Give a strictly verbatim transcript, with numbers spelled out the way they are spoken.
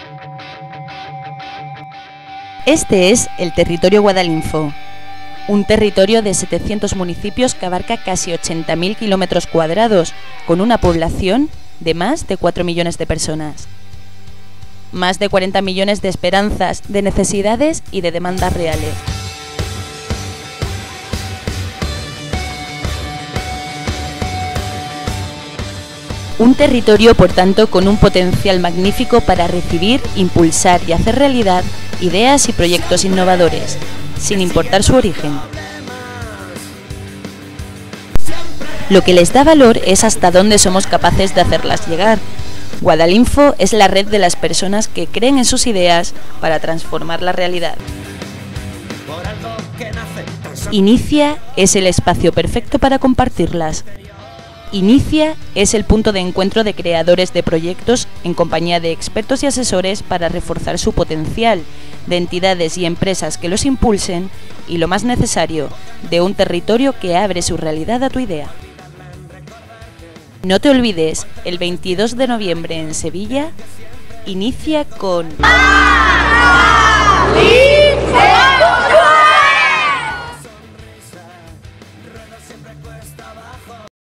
Este es el territorio Guadalinfo, un territorio de setecientos municipios que abarca casi ochenta mil kilómetros cuadrados, con una población de más de cuatro millones de personas. Más de cuarenta millones de esperanzas, de necesidades y de demandas reales. Un territorio, por tanto, con un potencial magnífico para recibir, impulsar y hacer realidad ideas y proyectos innovadores, sin importar su origen. Lo que les da valor es hasta dónde somos capaces de hacerlas llegar. Guadalinfo es la red de las personas que creen en sus ideas para transformar la realidad. Inicia es el espacio perfecto para compartirlas. Inicia es el punto de encuentro de creadores de proyectos en compañía de expertos y asesores para reforzar su potencial, de entidades y empresas que los impulsen y, lo más necesario, de un territorio que abre su realidad a tu idea. No te olvides, el veintidós de noviembre en Sevilla, inicia con...